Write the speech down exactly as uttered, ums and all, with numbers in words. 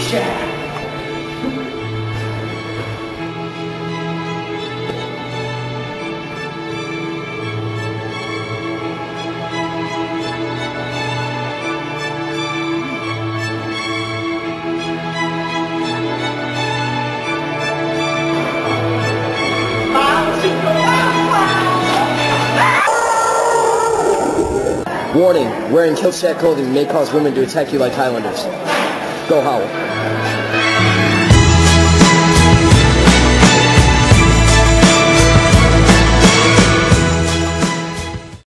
shack. Warning, wearing Kilt clothing may cause women to attack you like Highlanders. Go Howl.